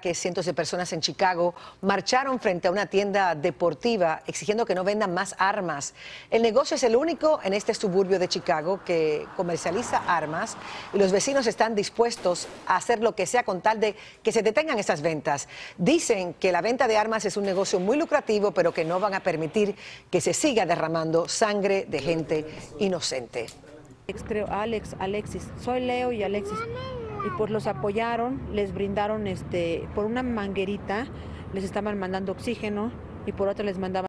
que cientos de personas en Chicago marcharon frente a una tienda deportiva exigiendo que no vendan más armas. El negocio es el único en este suburbio de Chicago que comercializa armas y los vecinos están dispuestos a hacer lo que sea con tal de que se detengan esas ventas. Dicen que la venta de armas es un negocio muy lucrativo, pero que no van a permitir que se siga derramando sangre de gente inocente. Creo Alexis, soy Leo y Alexis, y pues los apoyaron, les brindaron por una manguerita, les estaban mandando oxígeno y por otra les mandaban